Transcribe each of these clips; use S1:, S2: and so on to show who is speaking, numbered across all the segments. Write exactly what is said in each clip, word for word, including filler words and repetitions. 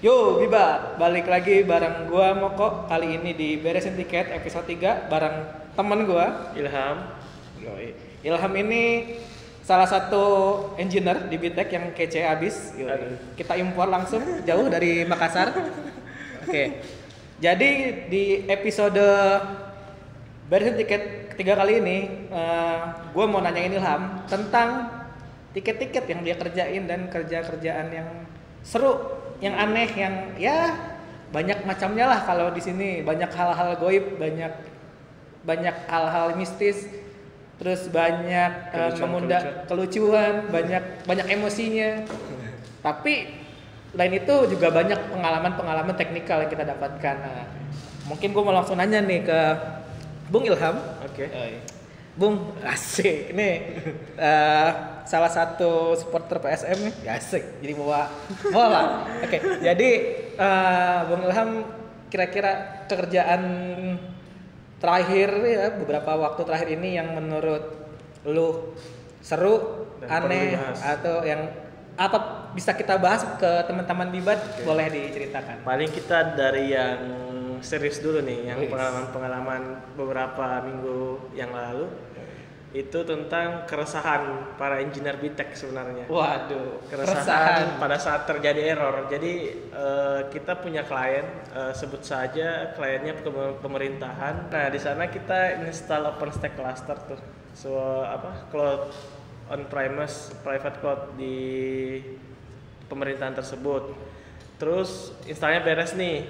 S1: Yo, Biba, balik lagi bareng gua Moko. Kali ini di Beresin Tiket episode tiga bareng temen gua
S2: Ilham.
S1: Yoi. Ilham ini salah satu engineer di Bitek yang kece abis. Yoi. Kita impor langsung jauh dari Makassar. Oke. Jadi di episode Beresin Tiket ketiga kali ini uh, gua mau nanyain Ilham tentang tiket-tiket yang dia kerjain dan kerja-kerjaan yang seru, yang aneh, yang ya banyak macamnya lah. Kalau di sini banyak hal-hal goib, banyak banyak hal-hal mistis, terus banyak uh, memunda kelucuan, banyak banyak emosinya. Tapi lain itu juga banyak pengalaman-pengalaman teknikal yang kita dapatkan. Nah, mungkin gue mau langsung nanya nih ke Bung Ilham.
S2: Oke.
S1: Okay. Bung, asik ini uh, salah satu supporter P S M nih, ya asik. Jadi bawa bola. Oke, okay. Jadi uh, Bung Ilham kira-kira pekerjaan terakhir ya beberapa waktu terakhir ini yang menurut lu seru, dan aneh atau yang apa bisa kita bahas ke teman-teman Bibat, okay. Boleh diceritakan.
S2: Paling kita dari yang serius dulu nih, yang pengalaman-pengalaman beberapa minggu yang lalu. Itu tentang keresahan para engineer Bitek sebenarnya.
S1: Waduh,
S2: keresahan, keresahan pada saat terjadi error. Jadi uh, kita punya klien, uh, sebut saja kliennya pemerintahan. Nah, di sana kita install OpenStack cluster tuh. So apa? Cloud on premise, private cloud di pemerintahan tersebut. Terus installnya beres nih.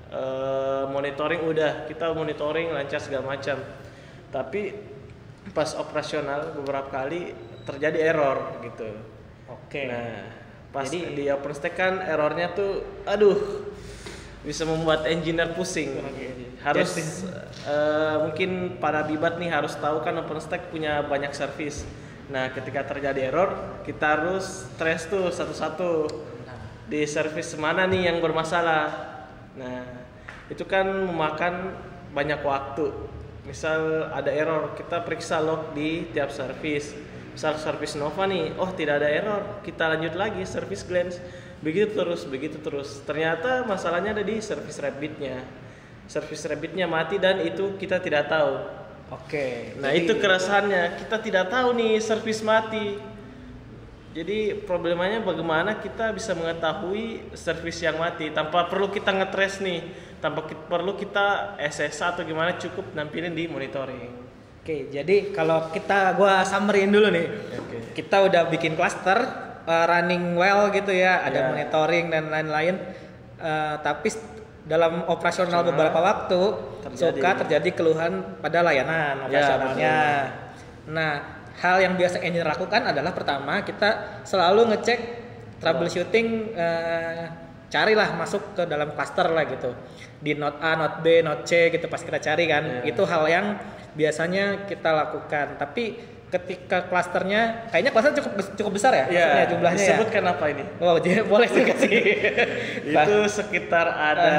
S2: Uh, monitoring udah, kita monitoring lancar segala macam. Tapi pas operasional beberapa kali terjadi error gitu.
S1: Oke.
S2: Nah, pas Jadi, di OpenStack kan errornya tuh, aduh, bisa membuat engineer pusing. Okay. Harus uh, mungkin para Bibat nih harus tahu kan OpenStack punya banyak service. Nah, ketika terjadi error, kita harus trace tuh satu-satu di service mana nih yang bermasalah. Nah, itu kan memakan banyak waktu. Misal ada error, kita periksa log di tiap service. Misal service Nova nih, oh tidak ada error, kita lanjut lagi service Glance. Begitu terus, begitu terus. Ternyata masalahnya ada di service Rabbit-nya. Service Rabbit-nya mati dan itu kita tidak tahu.
S1: Oke.
S2: Nah, jadi itu keresahannya, kita tidak tahu nih service mati. Jadi problemanya bagaimana kita bisa mengetahui service yang mati tanpa perlu kita ngetrace nih, tanpa kita, perlu kita S S atau gimana, cukup nampilin di monitoring.
S1: Oke, jadi kalau kita gua summeryin dulu nih. Oke. Kita udah bikin cluster uh, running well gitu ya, ada yeah. monitoring dan lain-lain. Uh, tapi dalam operasional Operasional, beberapa waktu terjadi. suka terjadi keluhan pada layanan operasionalnya. Yeah, nah, hal yang biasa engineer lakukan adalah pertama kita selalu ngecek troubleshooting, uh, carilah masuk ke dalam cluster lah gitu, di node A, node B, node C gitu pas kita cari kan, yeah. Itu hal yang biasanya kita lakukan. Tapi ketika clusternya kayaknya cluster cukup cukup besar ya,
S2: yeah.
S1: jumlahnya
S2: disebutkan
S1: ya?
S2: Apa ini?
S1: Oh jadi boleh sih kasih.
S2: Itu sekitar ada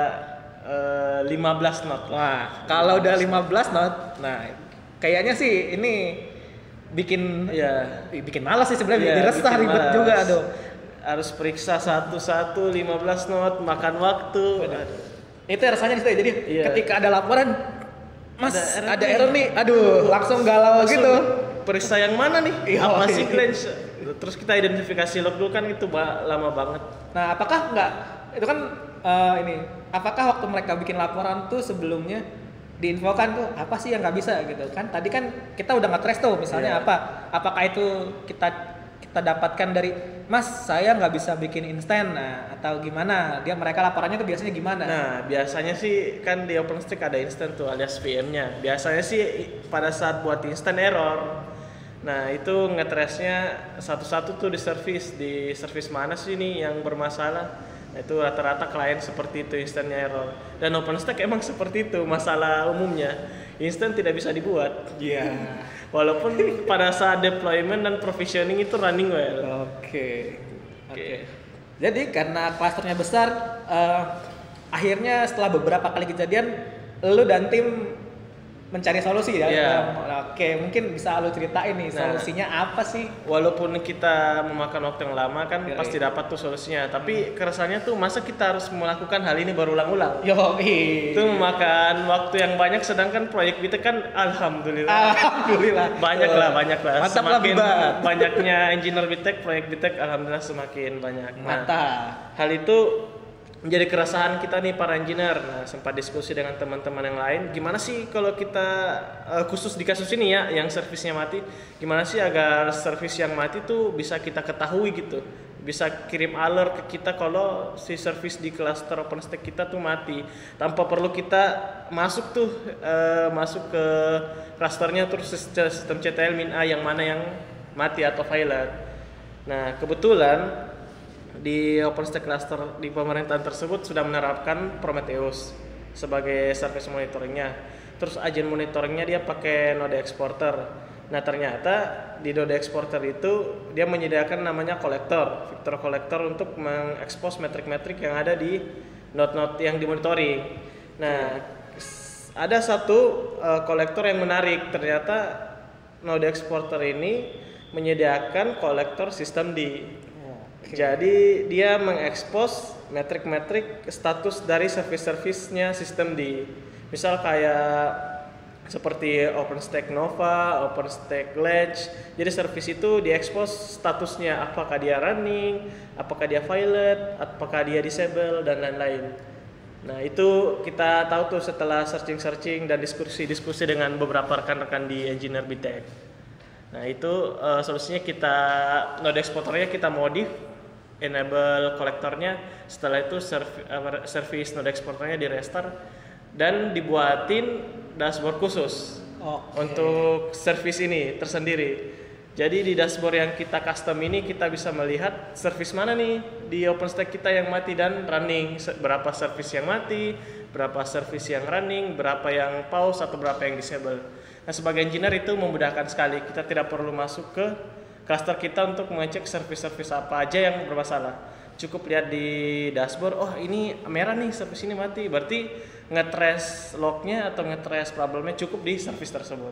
S2: uh, lima belas node.
S1: Wah kalau udah lima belas node, nah kayaknya sih ini bikin
S2: ya
S1: bikin malas sih sebenarnya,
S2: ya,
S1: bikin resah, ribet malas juga aduh.
S2: Harus periksa satu-satu lima belas not, makan waktu.
S1: Aduh. Itu rasanya itu ya. Jadi ya. Ketika ada laporan, Mas ada, ada error nih, aduh langsung galau langsung gitu.
S2: Periksa yang mana nih? Iya, apa sih Glance? Terus kita identifikasi log dulu kan, itu lama banget.
S1: Nah, apakah enggak itu kan uh, ini, apakah waktu mereka bikin laporan tuh sebelumnya diinfokan tuh apa sih yang nggak bisa gitu kan? Tadi kan kita udah nge-trace tuh misalnya yeah. apa? Apakah itu kita kita dapatkan dari Mas saya nggak bisa bikin instan, nah, atau gimana? Dia mereka laporannya tuh biasanya gimana?
S2: Nah biasanya sih kan di OpenStack ada instan tuh alias V M-nya. Biasanya sih pada saat buat instan error. Nah itu nge-trace-nya satu-satu tuh di service, di service mana sih nih yang bermasalah? Nah, itu rata-rata klien seperti itu instannya error. Dan OpenStack emang seperti itu masalah umumnya. Instan tidak bisa dibuat.
S1: Iya. Yeah.
S2: Walaupun pada saat deployment dan provisioning itu running well.
S1: Oke. Okay. Oke. Okay. Jadi karena clusternya besar, uh, akhirnya setelah beberapa kali kejadian, lu dan tim mencari solusi ya.
S2: Iya.
S1: Nah, oke, mungkin bisa lu ceritain nih
S2: Nah.
S1: solusinya apa sih?
S2: Walaupun kita memakan waktu yang lama kan
S1: Yoi.
S2: pasti dapat tuh solusinya. Tapi keresahannya tuh masa kita harus melakukan hal ini berulang-ulang.
S1: Yo,
S2: Itu memakan waktu yang banyak, sedangkan proyek kita kan alhamdulillah
S1: alhamdulillah.
S2: banyak lah, banyak lah.
S1: Mantap lah,
S2: Semakin
S1: Bibat.
S2: banyaknya engineer Bitek, proyek Bitek alhamdulillah semakin banyak. Nah,
S1: Mantap.
S2: hal itu menjadi keresahan kita nih para engineer. Nah, sempat diskusi dengan teman-teman yang lain, gimana sih kalau kita uh, khusus di kasus ini ya, yang servisnya mati, gimana sih agar servis yang mati tuh bisa kita ketahui gitu, bisa kirim alert ke kita kalau si servis di cluster OpenStack kita tuh mati, tanpa perlu kita masuk tuh uh, masuk ke clusternya terus sistem C T L min A yang mana yang mati atau violet. Nah, kebetulan di OpenStack cluster di pemerintahan tersebut sudah menerapkan Prometheus sebagai service monitoringnya. Terus agen monitoringnya dia pakai Node Exporter. Nah, ternyata di Node Exporter itu dia menyediakan namanya kolektor, Vector Collector untuk mengekspos metrik-metrik yang ada di node-node yang dimonitoring. Nah, ada satu uh, kolektor yang menarik. Ternyata Node Exporter ini menyediakan kolektor sistem D. Jadi dia mengekspos metrik-metrik status dari service-service-nya sistem D. Misal kayak seperti OpenStack Nova, OpenStack Ledge. Jadi service itu diekspos statusnya, apakah dia running, apakah dia violet, apakah dia disable dan lain-lain. Nah, itu kita tahu tuh setelah searching-searching dan diskusi-diskusi dengan beberapa rekan-rekan di engineer Bitek. Nah, itu uh, solusinya kita node exporternya kita modif, enable kolektornya, setelah itu serv- uh, service node exporternya di restart dan dibuatin dashboard khusus
S1: okay.
S2: untuk service ini tersendiri. Jadi di dashboard yang kita custom ini kita bisa melihat service mana nih di OpenStack kita yang mati dan running, berapa service yang mati, berapa service yang running, berapa yang pause atau berapa yang disable. Nah, sebagai engineer itu memudahkan sekali. Kita tidak perlu masuk ke cluster kita untuk mengecek service-service apa aja yang bermasalah. Cukup lihat di dashboard, oh ini merah nih, service ini mati. Berarti nge-trace lognya atau nge-trace problemnya cukup di service tersebut.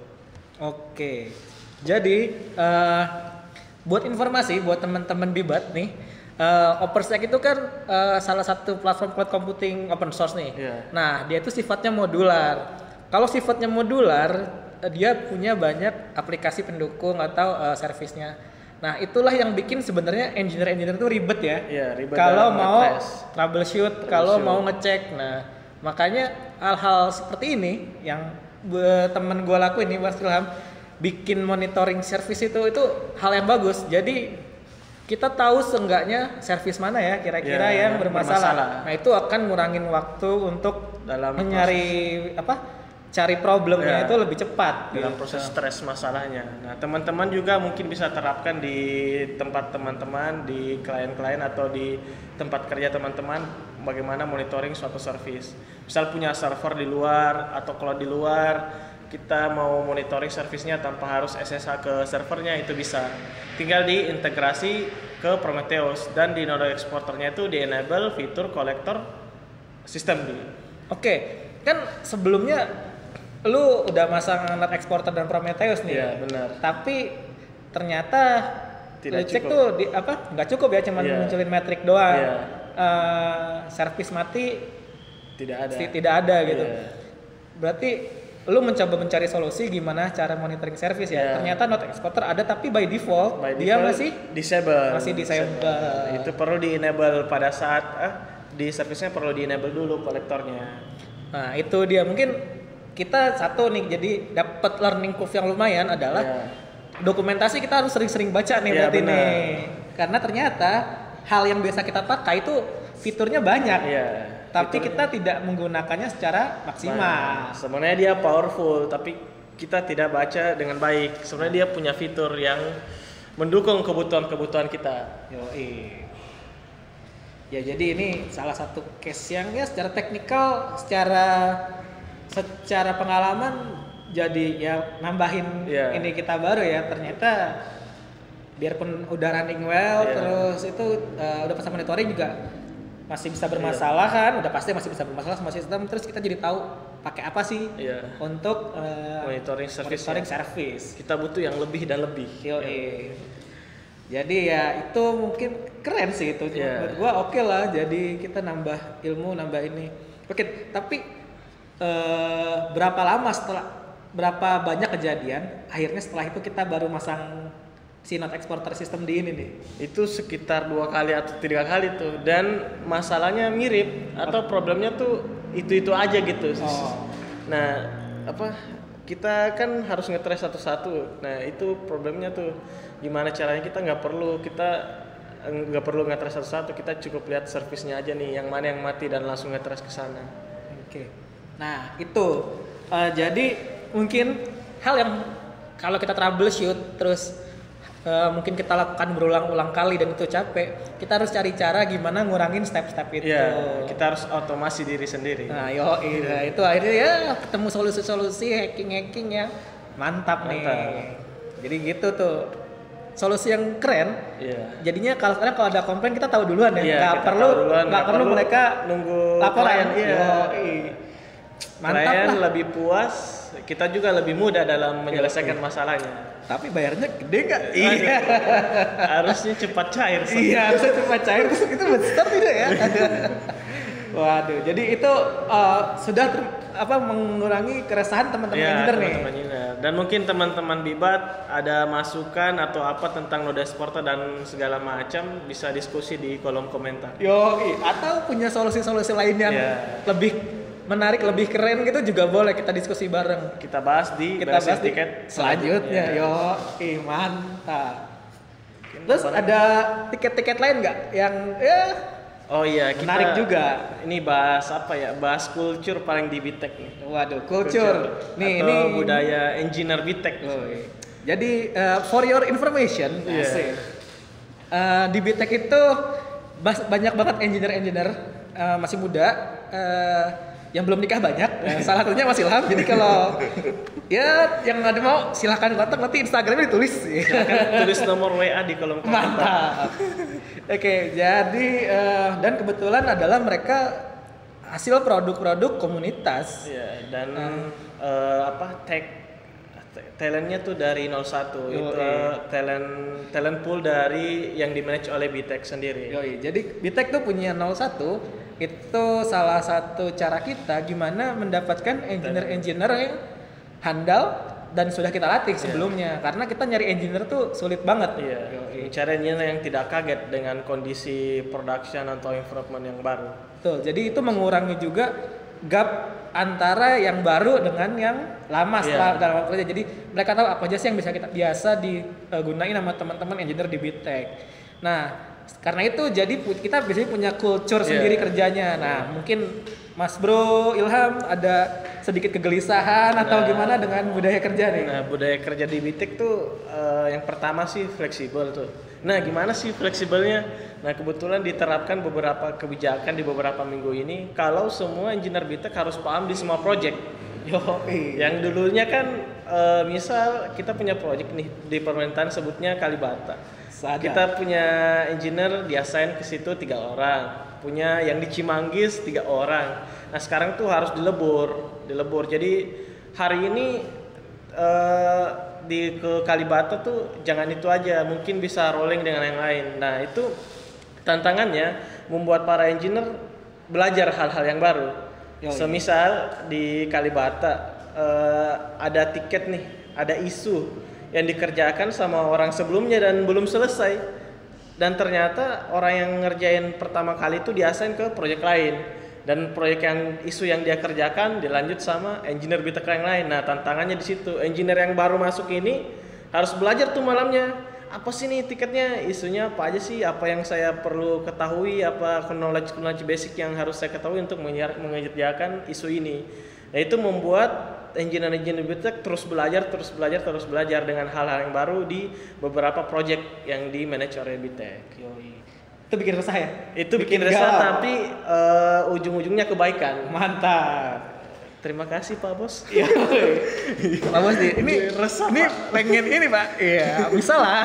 S1: Oke. Jadi uh, buat informasi buat teman-teman Bibat nih, uh, OpenStack itu kan uh, salah satu platform cloud computing open source nih.
S2: Yeah.
S1: Nah, dia itu sifatnya modular. Kalau sifatnya modular, dia punya banyak aplikasi pendukung atau uh, servisnya. Nah, itulah yang bikin sebenarnya engineer-engineer itu ribet ya.
S2: Yeah, ribet
S1: kalau mau
S2: troubleshoot,
S1: troubleshoot, kalau mau ngecek. Nah, makanya hal-hal seperti ini yang be- temen gue lakuin nih, Mas Ilham, bikin monitoring service itu itu hal yang bagus. Jadi kita tahu seenggaknya service mana ya kira-kira
S2: yeah,
S1: yang bermasalah.
S2: bermasalah.
S1: Nah, itu akan ngurangin waktu untuk
S2: Dalam
S1: mencari apa? Cari problemnya
S2: Ya,
S1: itu lebih cepat
S2: dalam
S1: gitu.
S2: proses stres masalahnya. Nah, teman-teman juga mungkin bisa terapkan di tempat teman-teman, di klien-klien atau di tempat kerja teman-teman, bagaimana monitoring suatu service. Misal punya server di luar atau kalau di luar kita mau monitoring servisnya tanpa harus S S H ke servernya, itu bisa. Tinggal diintegrasi ke Prometheus dan di node exporternya itu di enable fitur kolektor sistem D.
S1: Oke, kan sebelumnya lu udah masang node exporter dan Prometheus nih.
S2: Iya, benar.
S1: Tapi ternyata
S2: Tidak
S1: lu cek
S2: cukup.
S1: tuh di apa? Nggak cukup ya, cuman
S2: Iya.
S1: munculin metrik doang.
S2: Iya.
S1: Eh, service mati
S2: Tidak ada.
S1: ti- tidak ada gitu.
S2: Iya.
S1: Berarti lu mencoba mencari solusi gimana cara monitoring service ya.
S2: Iya.
S1: Ternyata node exporter ada tapi by default,
S2: By
S1: dia
S2: default
S1: masih
S2: disable.
S1: masih disable.
S2: Itu perlu di enable pada saat ah, di service-nya perlu di enable dulu kolektornya.
S1: Nah, itu dia mungkin kita satu nih jadi dapat learning curve yang lumayan adalah
S2: Iya.
S1: dokumentasi kita harus sering-sering baca nih
S2: Iya,
S1: berarti
S2: benar.
S1: nih. Karena ternyata hal yang biasa kita pakai itu fiturnya banyak.
S2: Iya.
S1: Tapi
S2: fiturnya.
S1: kita tidak menggunakannya secara maksimal.
S2: Nah, sebenarnya dia powerful tapi kita tidak baca dengan baik. Sebenarnya dia punya fitur yang mendukung kebutuhan-kebutuhan kita.
S1: Yoi. Ya jadi ini salah satu case yang ya secara teknikal, secara secara pengalaman jadi ya nambahin
S2: Yeah.
S1: ini kita baru ya. Ternyata biarpun udah running well,
S2: Yeah.
S1: terus itu uh, udah pasang monitoring juga masih bisa bermasalah kan, udah pasti masih bisa bermasalah sama sistem. Terus kita jadi tahu pakai apa sih
S2: Iya.
S1: untuk uh,
S2: monitoring service.
S1: monitoring
S2: ya.
S1: service.
S2: Kita butuh yang lebih dan lebih.
S1: Yo,
S2: Ya.
S1: Jadi ya itu mungkin keren sih itu.
S2: Yeah.
S1: Menurut gua oke lah. Jadi kita nambah ilmu, nambah ini. Oke, tapi eh, berapa lama setelah berapa banyak kejadian akhirnya setelah itu kita baru masang si not exporter system di ini nih.
S2: Itu sekitar dua kali atau tiga kali tuh, dan masalahnya mirip atau problemnya tuh itu-itu aja gitu.
S1: Oh.
S2: Nah, apa kita kan harus ngetrace satu-satu. Nah, itu problemnya tuh gimana caranya kita nggak perlu kita nggak perlu ngetrace satu-satu, kita cukup lihat servisnya aja nih yang mana yang mati dan langsung ngetrace ke sana.
S1: Oke. Nah, itu uh, jadi mungkin hal yang kalau kita troubleshoot terus Uh, mungkin kita lakukan berulang-ulang kali dan itu capek, kita harus cari cara gimana ngurangin step-step itu.
S2: Iya, kita harus otomasi diri sendiri.
S1: Nah, yo, iya, itu akhirnya ya ketemu solusi-solusi hacking-hacking yang mantap,
S2: Mantap.
S1: nih. Jadi gitu tuh. Solusi yang keren.
S2: Iya.
S1: Jadinya kalau sekarang kalau ada komplain kita tahu duluan ya.
S2: Iya,
S1: Nggak
S2: kita
S1: perlu
S2: tahu duluan,
S1: nggak
S2: nggak
S1: perlu
S2: perlu
S1: mereka
S2: nunggu
S1: laporan.
S2: klien, iya.
S1: Yoi. Mantap
S2: Klien
S1: lah.
S2: lebih puas, kita juga lebih mudah dalam menyelesaikan masalahnya.
S1: Tapi bayarnya gede nggak?
S2: Iya. Harusnya cepat cair. Sob.
S1: Iya, harusnya cepat cair. Terus itu besar tidak ya? Waduh, jadi itu uh, sudah ter- apa mengurangi keresahan teman-teman
S2: Iya,
S1: engineer nih.
S2: teman-teman engineer. Dan mungkin teman-teman Bibat ada masukan atau apa tentang Node Exporter dan segala macam, bisa diskusi di kolom komentar.
S1: Yo, atau punya solusi-solusi lain yang
S2: Iya.
S1: lebih menarik, lebih keren gitu juga boleh kita diskusi bareng.
S2: Kita bahas di
S1: Kita bahas di
S2: tiket
S1: selanjutnya. Yo, ih, mantap. Terus ada tiket-tiket lain nggak yang ya
S2: Oh iya, kita
S1: menarik juga?
S2: Ini bahas apa ya? Bahas culture paling di Bitek nih.
S1: Waduh, culture. Nih,
S2: atau
S1: ini
S2: budaya engineer Bitek.
S1: Oh, iya. Jadi uh, for your information,
S2: Iya.
S1: asik. Uh, di Bitek itu bas- banyak banget engineer-engineer uh, masih muda uh, yang belum nikah banyak. Uh, salah satunya Mas Ilham. Jadi kalau ya yang ada mau silahkan kontak, nanti Instagramnya ditulis.
S2: Silakan tulis nomor W A di kolom komentar.
S1: Mantap. Oke, jadi uh, dan kebetulan adalah mereka hasil produk-produk komunitas.
S2: Iya, dan
S1: Hmm.
S2: eh, apa tag talentnya tuh dari nol satu.
S1: Yo,
S2: Itu
S1: iya.
S2: talent talent pool dari yang di manage oleh Bitek sendiri.
S1: Yoi, jadi Bitek tuh punya nol satu, itu salah satu cara kita gimana mendapatkan engineer-engineer yang handal dan sudah kita latih sebelumnya. Karena kita nyari engineer tuh sulit banget.
S2: Iya, mencari engineer yang tidak kaget dengan kondisi production atau improvement yang baru.
S1: Betul, jadi itu mengurangi juga gap antara yang baru dengan yang lama setelah
S2: Iya.
S1: dalam waktu kerja. Jadi mereka tahu apa aja sih yang bisa kita biasa digunain sama teman-teman engineer di Bitek. Nah, karena itu jadi pu- kita biasanya punya culture
S2: Iya.
S1: sendiri kerjanya. Nah, mungkin Mas Bro Ilham ada sedikit kegelisahan atau
S2: Nah.
S1: gimana dengan budaya kerja nih?
S2: Nah, budaya kerja di Bitek tuh eh, yang pertama sih fleksibel tuh. Nah, gimana sih fleksibelnya? Nah, kebetulan diterapkan beberapa kebijakan di beberapa minggu ini kalau semua engineer Bitek harus paham di semua project.
S1: Yo,
S2: Yang dulunya kan eh, misal kita punya project nih di permintaan sebutnya Kalibata.
S1: Sadar.
S2: Kita punya engineer di-assign ke situ tiga orang, punya yang di Cimanggis tiga orang. Nah, sekarang tuh harus dilebur, dilebur. Jadi hari ini eh, di ke Kalibata tuh jangan itu aja, mungkin bisa rolling dengan yang lain. Nah, itu tantangannya membuat para engineer belajar hal-hal yang baru.
S1: Yoi.
S2: Semisal di Kalibata eh, ada tiket nih, ada isu yang dikerjakan sama orang sebelumnya dan belum selesai, dan ternyata orang yang ngerjain pertama kali itu diassign ke proyek lain, dan proyek yang isu yang dia kerjakan dilanjut sama engineer Bitek yang lain. Nah, tantangannya di situ, engineer yang baru masuk ini harus belajar tuh malamnya, apa sih nih tiketnya, isunya apa aja sih, apa yang saya perlu ketahui, apa knowledge knowledge basic yang harus saya ketahui untuk mengerjakan isu ini. Nah, itu membuat engineer-engineer Bitek terus belajar, terus belajar, terus belajar dengan hal-hal yang baru di beberapa project yang di manage oleh Bitek.
S1: Itu bikin resah ya?
S2: Itu bikin, resah,
S1: galau.
S2: tapi uh, ujung-ujungnya kebaikan.
S1: Mantap.
S2: Terima kasih Pak Bos.
S1: Iya. Pak Bos nih, ini
S2: Resah,
S1: ini
S2: Pak.
S1: pengen ini Pak. Iya, bisa lah.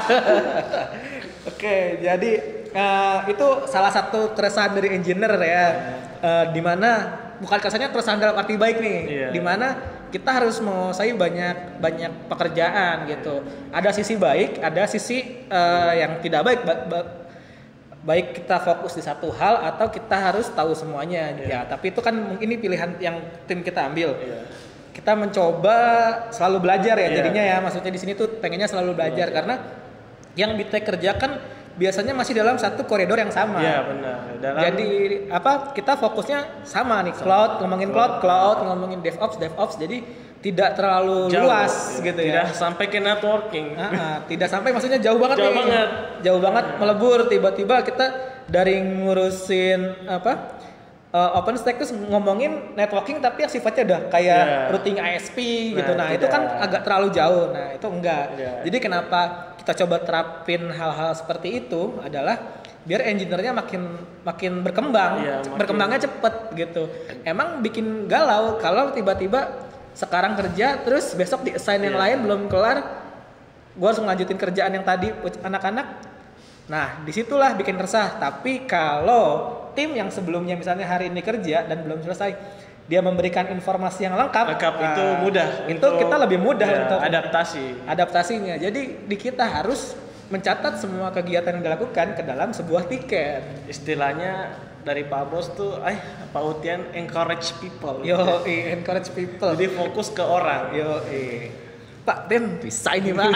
S1: Oke, jadi eh, itu salah satu keresahan dari engineer ya, Eh, di mana bukan kesannya keresahan dalam arti baik nih,
S2: Iya.
S1: dimana kita harus menguasai banyak banyak pekerjaan gitu. Ada sisi baik, ada sisi uh, yang tidak baik. Ba- ba- baik kita fokus di satu hal atau kita harus tahu semuanya.
S2: Iya.
S1: Ya, tapi itu kan ini pilihan yang tim kita ambil.
S2: Iya.
S1: Kita mencoba selalu belajar ya,
S2: Iya.
S1: jadinya ya. Maksudnya di sini tuh pengennya selalu belajar
S2: Belajar.
S1: karena yang Bitek kerjakan biasanya masih dalam satu koridor yang sama.
S2: Iya benar. Dalam
S1: Jadi apa kita fokusnya sama nih, cloud, ngomongin cloud, cloud, ngomongin DevOps, DevOps. Jadi tidak terlalu
S2: jauh,
S1: luas
S2: ya.
S1: gitu
S2: Tidak
S1: ya.
S2: sampai ke networking.
S1: Ah, ah, tidak sampai maksudnya jauh banget
S2: Jauh
S1: nih.
S2: banget.
S1: Jauh banget melebur tiba-tiba kita dari ngurusin apa? Uh, OpenStack terus ngomongin networking tapi yang sifatnya udah kayak
S2: Yeah.
S1: routing I S P gitu.
S2: Nah,
S1: Nah, itu
S2: tidak.
S1: kan agak terlalu jauh. Nah, itu enggak.
S2: Tidak.
S1: Jadi kenapa kita coba terapin hal-hal seperti itu adalah biar engineer-nya makin makin berkembang,
S2: Iya, makin-
S1: berkembangnya cepet gitu. Emang bikin galau kalau tiba-tiba sekarang kerja terus besok di assign yang
S2: Iya.
S1: lain belum kelar, gua harus ngelanjutin kerjaan yang tadi anak-anak. Nah, disitulah bikin resah. Tapi kalau tim yang sebelumnya misalnya hari ini kerja dan belum selesai, dia memberikan informasi yang lengkap,
S2: Lengkap
S1: nah,
S2: itu mudah.
S1: Itu
S2: untuk-
S1: kita lebih mudah
S2: ya,
S1: untuk
S2: adaptasi.
S1: adaptasinya. Jadi di kita harus mencatat semua kegiatan yang dilakukan ke dalam sebuah tiket.
S2: Istilahnya dari Pak Bos tuh, eh Pak Utian encourage people.
S1: Yo, encourage people.
S2: Jadi fokus ke orang.
S1: Yo, Pak Den bisa ini Pak.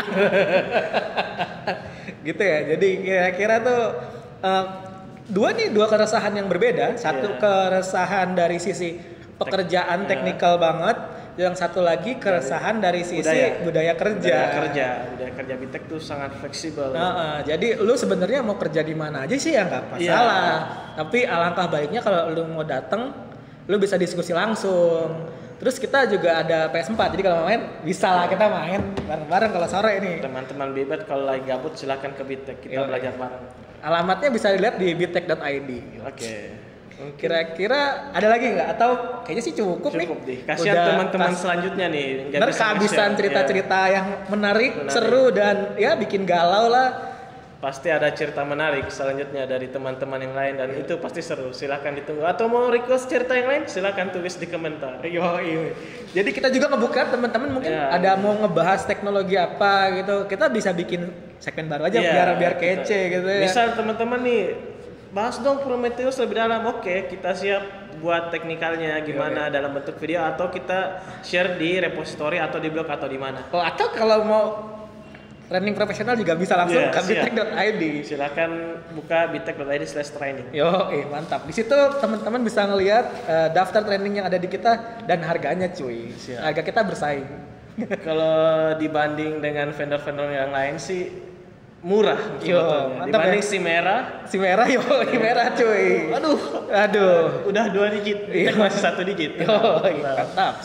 S1: Gitu ya. Jadi kira-kira tuh eh, dua nih dua keresahan yang berbeda. Satu
S2: Iya.
S1: keresahan dari sisi pekerjaan
S2: Tek-
S1: teknikal banget. Yang satu lagi keresahan dari sisi budaya,
S2: Budaya.
S1: kerja.
S2: Budaya kerja, budaya kerja Bitek tuh sangat fleksibel.
S1: Nah, eh, jadi lu sebenarnya mau kerja di mana aja sih ya nggak
S2: Iya.
S1: masalah. Tapi alangkah baiknya kalau lu mau datang, lu bisa diskusi langsung. Terus kita juga ada P S empat, jadi kalau mau main bisa lah kita main bareng-bareng kalau sore nih.
S2: Teman-teman Bibat kalau lagi gabut silahkan ke Bitek, kita
S1: Iya.
S2: belajar bareng.
S1: Alamatnya bisa dilihat di bitek dot i d.
S2: Oke.
S1: Kira-kira ada lagi nggak? Atau kayaknya sih cukup, nih.
S2: Cukup deh. Kasihan
S1: Udah
S2: teman-teman
S1: pas-
S2: selanjutnya nih. nggak
S1: Ntar
S2: bisa
S1: kehabisan
S2: nge-share.
S1: cerita-cerita yang menarik,
S2: Menarik.
S1: seru dan ya bikin galau lah.
S2: Ya, pasti ada cerita menarik selanjutnya dari teman-teman yang lain dan itu pasti seru. Silahkan ditunggu. Atau mau request cerita yang lain silahkan tulis di komentar.
S1: Yo, iya. Jadi kita juga ngebuka teman-teman mungkin
S2: Ya.
S1: ada mau ngebahas teknologi apa gitu. Kita bisa bikin segmen baru aja
S2: Iya,
S1: biar biar
S2: kita-
S1: kece gitu ya.
S2: Misal teman-teman nih bahas dong Prometheus lebih dalam. Oke, kita siap buat teknikalnya gimana dalam bentuk video atau kita share di repository atau di blog atau di mana.
S1: Oh, atau kalau mau training profesional juga bisa langsung
S2: Iya,
S1: ke
S2: siap.
S1: bitek dot i d.
S2: Silakan buka bitek dot i d slash training.
S1: Yo, eh mantap. Di situ teman-teman bisa ngelihat eh, daftar training yang ada di kita dan harganya cuy.
S2: Siap.
S1: Harga kita bersaing.
S2: Kalau dibanding dengan vendor-vendor yang lain sih murah
S1: Yo,
S2: sebetulnya.
S1: mantap
S2: Dibanding
S1: ya.
S2: si merah,
S1: Si merah yo, si merah cuy.
S2: aduh,
S1: Aduh.
S2: udah dua digit,
S1: Iya.
S2: Bitek masih satu digit.
S1: Yo, mantap.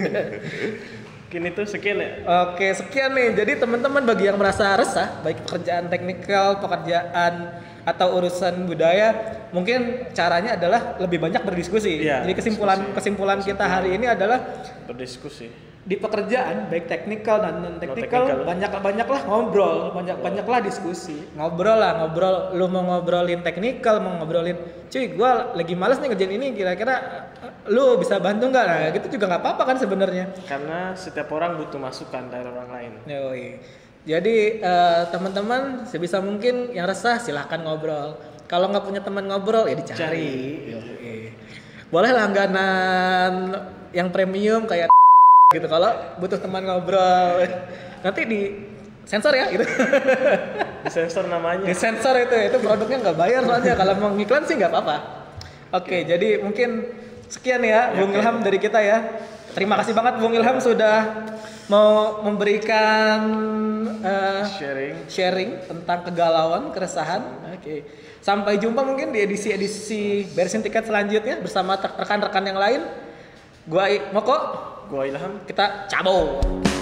S2: Mungkin itu sekian ya.
S1: Oke, sekian nih. Jadi teman-teman bagi yang merasa resah, baik pekerjaan teknikal, pekerjaan atau urusan budaya, mungkin caranya adalah lebih banyak berdiskusi.
S2: Iya,
S1: Jadi kesimpulan
S2: diskusi.
S1: kesimpulan kita hari ini adalah
S2: Berdiskusi.
S1: di pekerjaan baik teknikal dan non teknikal
S2: Non-teknikal.
S1: banyak banyaklah ngobrol, banyak banyaklah diskusi. Ngobrol lah, ngobrol. Lu mau ngobrolin teknikal, mau ngobrolin, cuy, gua lagi males nih ngerjain ini, kira-kira eh, lu bisa bantu nggak? Nah, gitu juga nggak apa-apa kan sebenarnya.
S2: Karena setiap orang butuh masukan dari orang lain.
S1: Yoi. Jadi eh, teman-teman sebisa mungkin yang resah silahkan ngobrol. Kalau nggak punya teman ngobrol ya dicari. Yoi. Boleh langganan yang premium kayak gitu. Kalau butuh teman ngobrol nanti di sensor ya gitu.
S2: Di sensor namanya.
S1: Di sensor itu itu produknya nggak bayar soalnya. Kalau mau ngiklan sih nggak apa-apa. Oke, jadi mungkin sekian ya, Bung
S2: oke.
S1: Ilham dari kita ya. Terima kasih banget Bung Ilham sudah mau memberikan eh,
S2: Sharing.
S1: sharing tentang kegalauan, keresahan. Oke. Sampai jumpa mungkin di edisi-edisi beresin tiket selanjutnya bersama rekan-rekan yang lain. Gua I- Moko,
S2: Gua Ilham.
S1: kita cabut.